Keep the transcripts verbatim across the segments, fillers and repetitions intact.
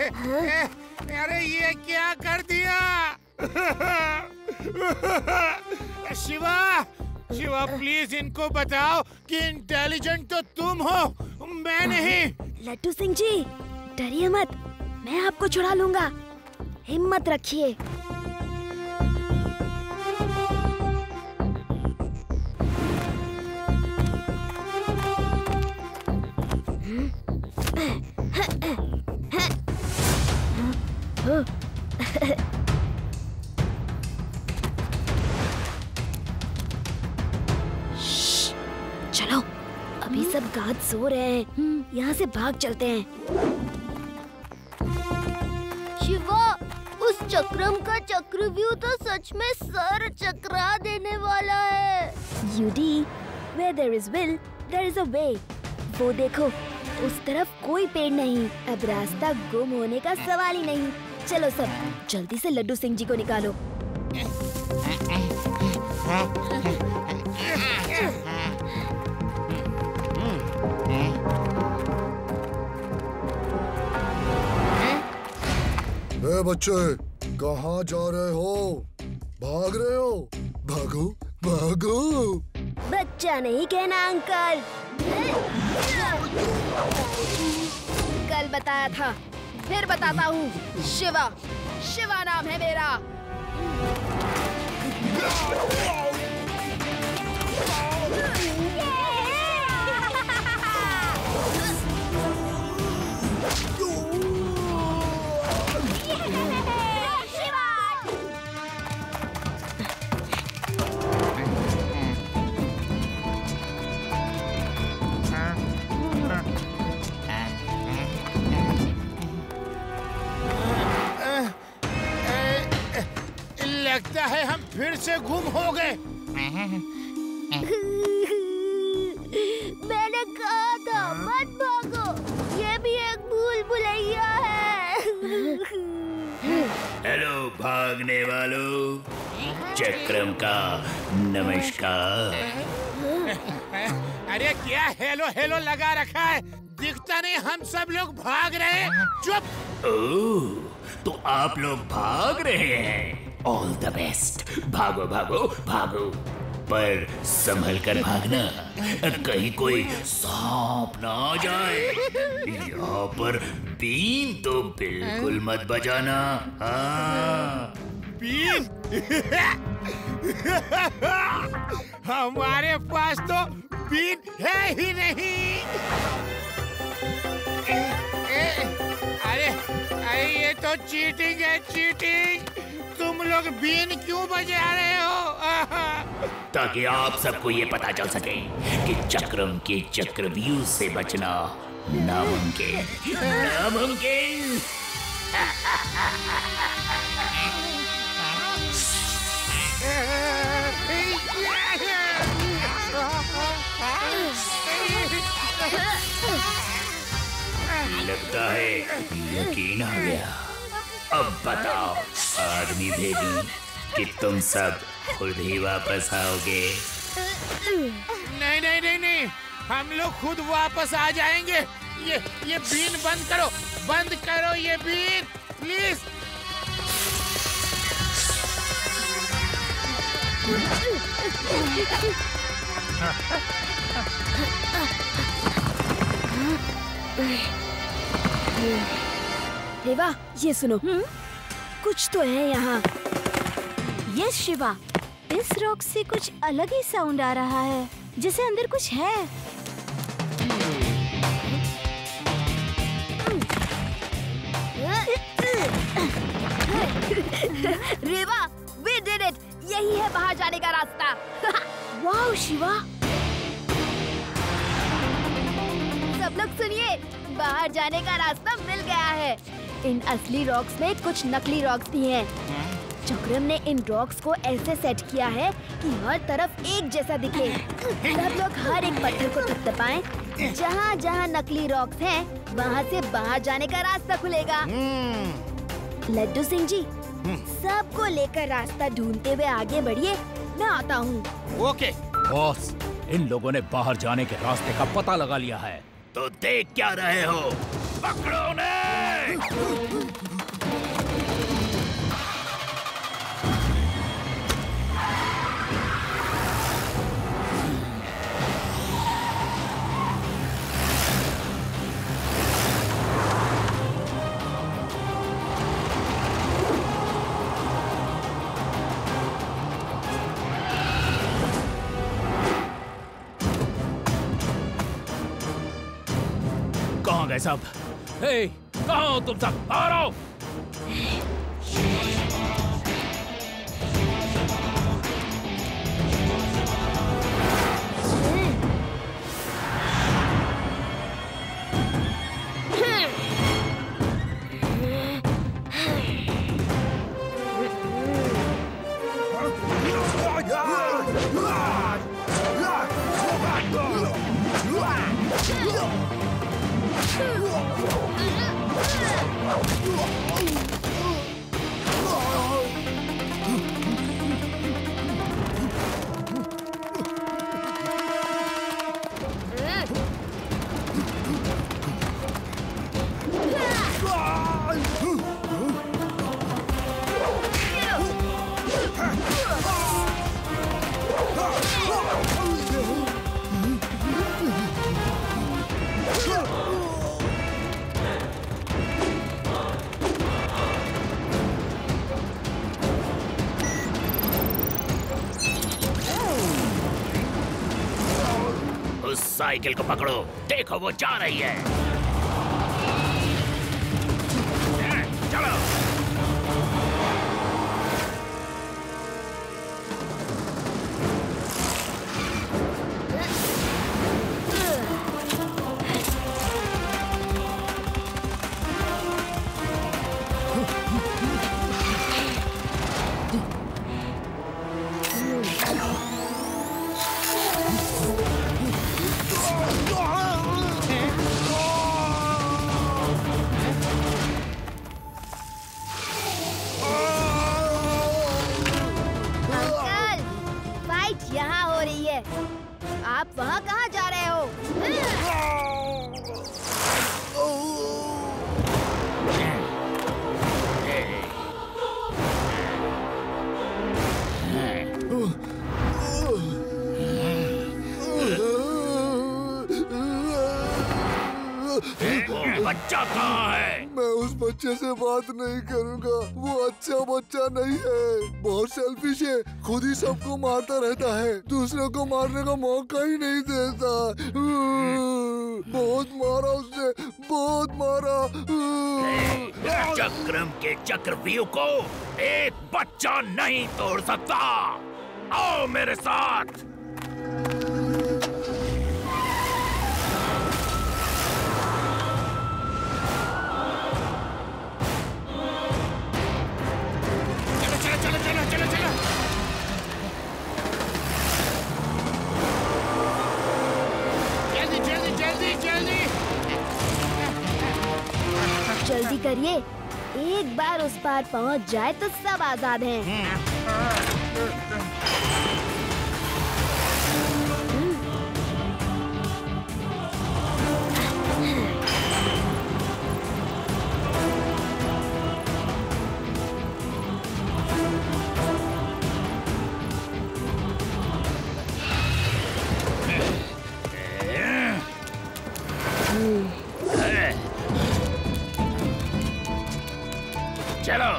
अरे ये क्या कर दिया? शिवा, शिवा प्लीज इनको बताओ कि इंटेलिजेंट तो तुम हो, मैं नहीं। लड्डू सिंह जी डरिए मत, मैं आपको छुड़ा लूंगा, हिम्मत रखिए। चलो, अभी सब गाद सो रहे हैं, यहाँ से भाग चलते हैं। शिवा, उस चक्रम का चक्रव्यूह तो सच में सर चकरा देने वाला है। UD, where there is will, there is a way। वो देखो, उस तरफ कोई पेड़ नहीं, अब रास्ता गुम होने का सवाल ही नहीं। चलो सब, जल्दी से लड्डू सिंह जी को निकालो। ए बच्चे, कहाँ जा रहे हो? भाग रहे हो? भागो, भागो। बच्चा नहीं कहना अंकल। कल बताया था, फिर बताता हूँ। शिवा, शिवा नाम है मेरा। लगता है हम फिर से गुम हो गए। मैंने कहा था मत भागो, ये भी एक भूल भुलैया है। हेलो भागने वालों, चक्रम का नमस्कार। अरे क्या हेलो हेलो लगा रखा है, दिखता नहीं हम सब लोग भाग रहे हैं। चुप। ओह, तो आप लोग भाग रहे हैं। ऑल द बेस्ट, भागो भागो भागो, पर संभल कर भागना, कहीं कोई सांप ना आ जाए। यहाँ पर बीन तो बिल्कुल मत बजाना। हाँ। बीन? हमारे पास तो बीन है ही नहीं। ए, ए, अरे अरे ये तो चीटिंग है, चीटिंग। तुम लोग बीन क्यों बजा रहे हो? ताकि आप सबको ये पता चल सके कि चक्रम के चक्रव्यूह से बचना नामुमकिन, नामुमकिन। लगता है यकीन आ गया। अब बताओ आदमी भेदी कि तुम सब खुद ही वापस आओगे। नहीं नहीं नहीं नहीं, हम लोग खुद वापस आ जाएंगे। ये ये बीन बंद करो, बंद करो ये बीन प्लीज। देवा, ये सुनो। हुँ? कुछ तो है यहाँ। यस शिवा, इस रॉक से कुछ अलग ही साउंड आ रहा है, जैसे अंदर कुछ है। रेवा, we did it! यही है बाहर जाने का रास्ता। वाओ शिवा, सब लोग सुनिए, बाहर जाने का रास्ता मिल गया है। इन असली रॉक्स में कुछ नकली रॉक्स भी हैं। चक्रम ने इन रॉक्स को ऐसे सेट किया है कि हर तरफ एक जैसा दिखे। सब लोग हर एक पत्थर को थपथपाएं। जहाँ जहाँ नकली रॉक्स हैं, वहाँ से बाहर जाने का रास्ता खुलेगा। लड्डू सिंह जी, सबको लेकर रास्ता ढूंढते हुए आगे बढ़िए, मैं आता हूँ। ओके बॉस, इन लोगों ने बाहर जाने के रास्ते का पता लगा लिया है। तो देख क्या रहे हो, पकड़ो उन्हें। कहाँ गए सब? हे, कहाँ हो तुम सब? बाहर आओ! साइकिल को पकड़ो, देखो वो जा रही है। चलो। आप वहाँ कहाँ जा रहे हो? बच्चा कहाँ है? मैं उस बच्चे से बात नहीं करूँगा। वो अच्छा बच्चा नहीं है, बहुत सेल्फिश है, खुद ही सबको मारता रहता है, दूसरे को मारने का मौका ही नहीं देता। बहुत मारा उसने, बहुत मारा। चक्रम के चक्रव्यूह को एक बच्चा नहीं तोड़ सकता। आओ मेरे साथ। जल्दी करिए, एक बार उस पार पहुंच जाए तो सब आजाद हैं। चलो।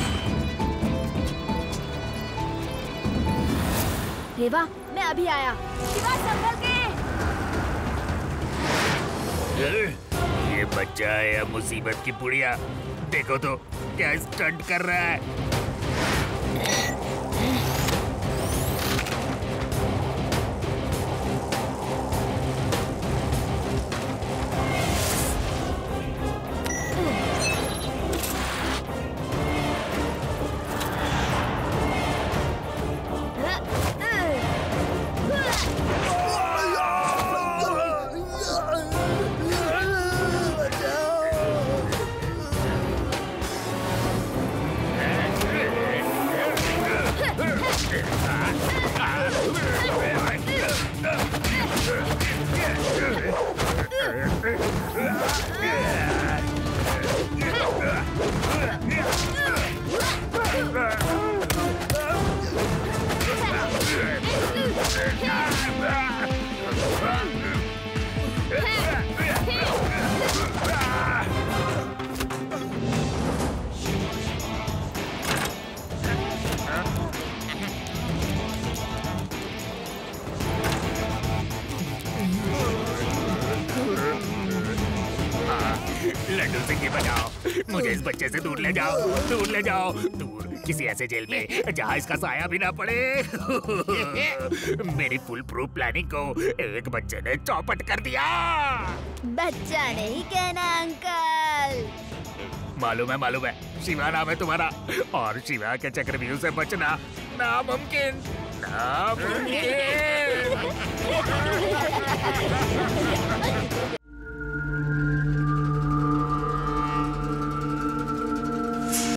रेवा, मैं अभी आया। शिवा, संभल के। ये बच्चा है या मुसीबत की पुड़िया? देखो तो क्या स्टंट कर रहा है। लड्डू सिंह जी बचाओ, मुझे इस बच्चे से दूर ले जाओ, दूर ले जाओ, दूर किसी ऐसे जेल में जहाँ इसका साया भी ना पड़े। मेरी फुल प्रूफ प्लानिंग को एक बच्चे ने चौपट कर दिया। बच्चा नहीं कहना अंकल। मालूम है मालूम है, शिवा नाम है तुम्हारा, और शिवा के चक्रव्यूह से बचना नामुमकिन, नामुमकिन।